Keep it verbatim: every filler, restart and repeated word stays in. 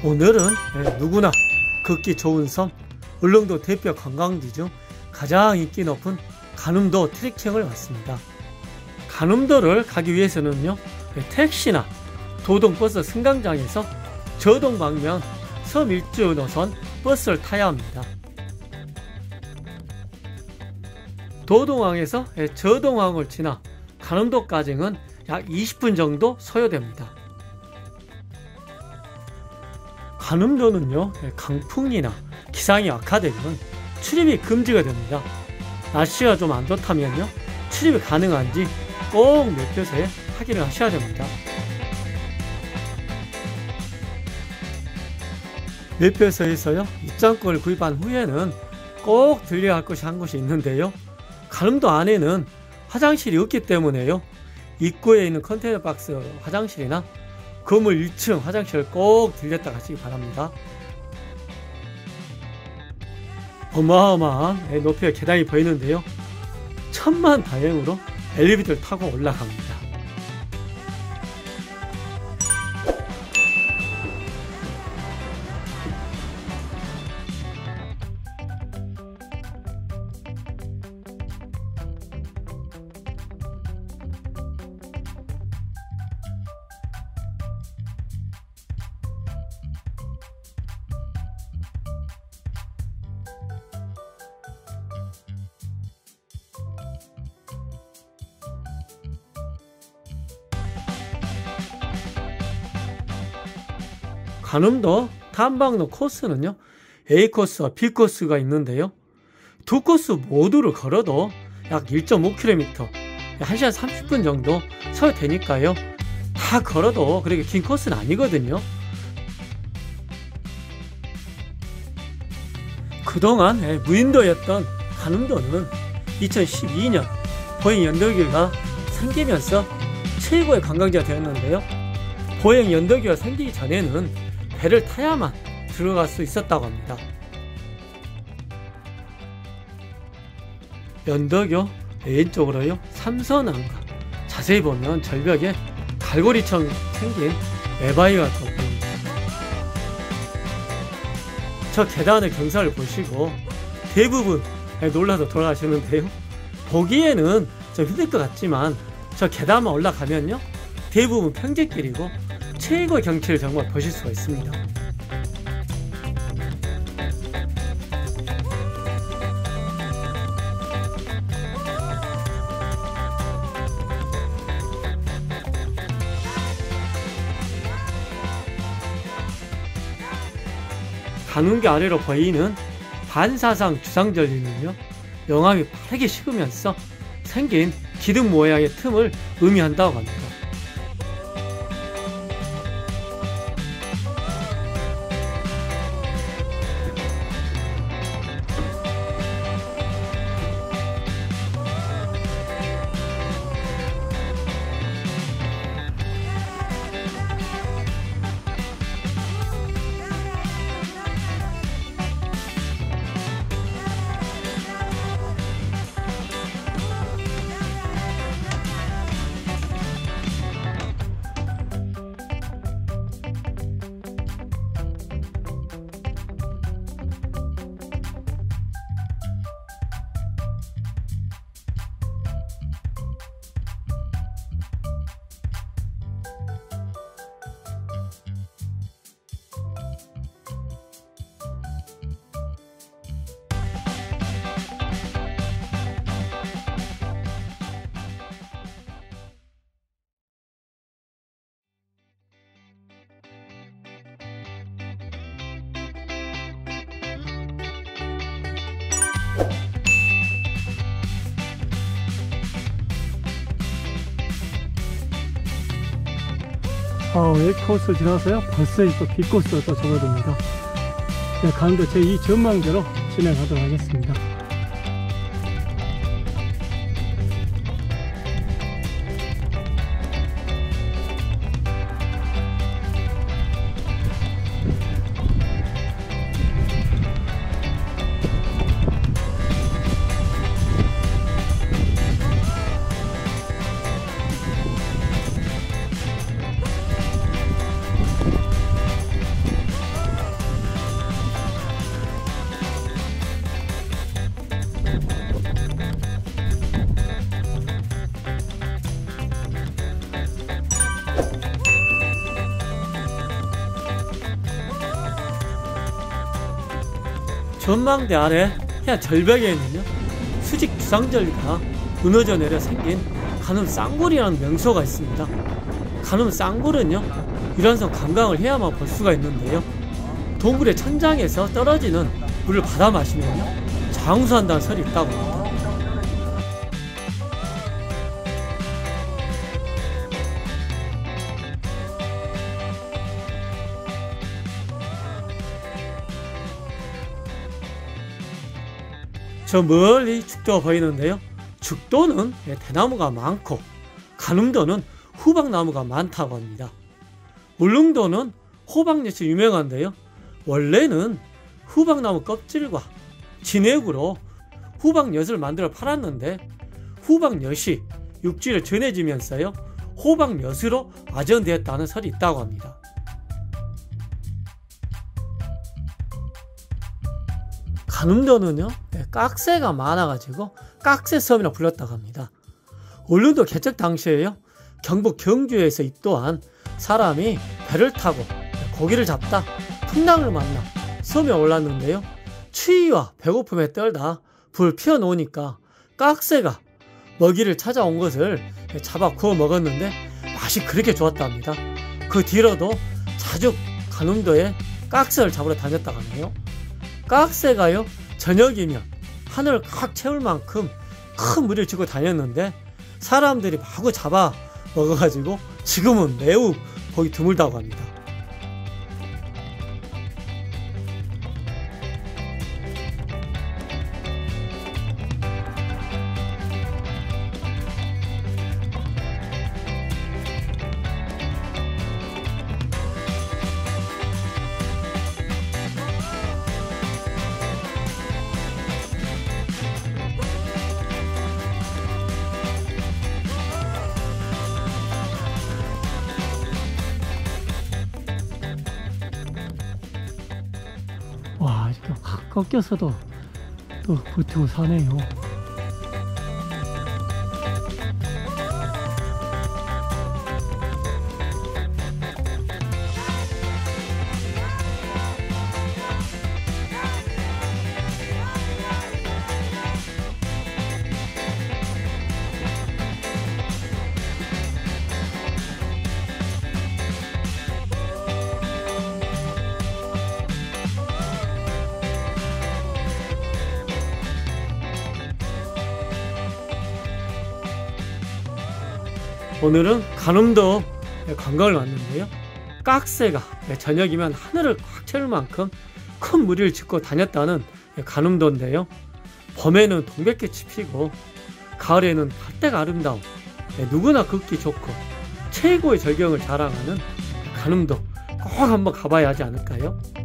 오늘은 누구나 걷기 좋은 섬 울릉도 대표 관광지 중 가장 인기 높은 간음도 트레킹을 왔습니다. 간음도를 가기 위해서는요, 택시나 도동버스 승강장에서 저동 방면 섬 일주 노선 버스를 타야 합니다. 도동항에서 저동항을 지나 간음도까지는 약 이십 분 정도 소요됩니다. 간음도는요, 강풍이나 기상이 악화되면 출입이 금지가 됩니다. 날씨가 좀 안 좋다면요, 출입이 가능한지 꼭 매표소에 확인을 하셔야 됩니다. 매표소에서요, 입장권을 구입한 후에는 꼭 들려야 할 것이 한 곳이 있는데요, 간음도 안에는 화장실이 없기 때문에요, 입구에 있는 컨테이너 박스 화장실이나 건물 일 층 화장실을 꼭 들렸다 가시기 바랍니다. 어마어마한 높이의 계단이 보이는데요, 천만 다행으로 엘리베이터를 타고 올라갑니다. 간음도 탐방로 코스는요, A 코스와 B 코스가 있는데요, 두 코스 모두를 걸어도 약 일 점 오 킬로미터, 한 시간 삼십 분 정도 소요되니까요, 다 걸어도 그렇게 긴 코스는 아니거든요. 그동안 무인도였던 간음도는 이천십이 년 보행 연덕기가 생기면서 최고의 관광지가 되었는데요, 보행 연덕기가 생기기 전에는 배를 타야만 들어갈 수 있었다고 합니다. 연덕교 왼쪽으로요, 삼선항과 자세히 보면 절벽에 갈고리처럼 생긴 매바위가 또 보입니다. 저 계단의 경사를 보시고 대부분 놀라서 돌아가시는데요, 보기에는 좀 힘들 것 같지만 저 계단만 올라가면요, 대부분 평지길이고 최고의 경치를 정말 보실 수가 있습니다. 간음교 아래로 보이는 반사상 주상절리는요, 용암이 빠르게 식으면서 생긴 기둥 모양의 틈을 의미한다고 합니다. 아, A 코스 지나서요, 벌써 또 B 코스가 또 접어듭니다. 네, 간음도 제이 전망대로 진행하도록 하겠습니다. 전망대 아래 해안 절벽에는요 수직 주상절리가 무너져 내려 생긴 가늠 쌍굴이라는 명소가 있습니다. 가늠 쌍굴은요 유람선 관광을 해야만 볼 수가 있는데요, 동굴의 천장에서 떨어지는 물을 받아 마시면요 장수한다는 설이 있다고 합니다. 저 멀리 죽도가 보이는데요, 죽도는 대나무가 많고 가늠도는 후박나무가 많다고 합니다. 울릉도는 호박엿이 유명한데요, 원래는 후박나무 껍질과 진액으로 후박엿을 만들어 팔았는데 후박엿이 육지를 전해지면서요 호박엿으로 아전되었다는 설이 있다고 합니다. 가늠도는요 깍새가 많아가지고 깍새섬이라 불렸다고 합니다. 울릉도 개척 당시에요 경북 경주에서 입도한 사람이 배를 타고 고기를 잡다 풍랑을 만나 섬에 올랐는데요, 추위와 배고픔에 떨다 불 피워놓으니까 깍새가 먹이를 찾아온 것을 잡아 구워 먹었는데 맛이 그렇게 좋았답니다. 그 뒤로도 자주 가늠도에 깍새를 잡으러 다녔다고 하네요. 깍새가요 저녁이면 하늘을 꽉 채울 만큼 큰 무리를 쥐고 다녔는데 사람들이 마구 잡아 먹어가지고 지금은 매우 보기 드물다고 합니다. 와, 이렇게 확 꺾여서도 또 버티고 사네요. 오늘은 가늠도 관광을 왔는데요, 깍새가 저녁이면 하늘을 꽉 채울 만큼 큰 무리를 짓고 다녔다는 가늠도인데요, 봄에는 동백꽃이 피고 가을에는 갈대가 아름다운 누구나 걷기 좋고 최고의 절경을 자랑하는 가늠도 꼭 한번 가봐야 하지 않을까요?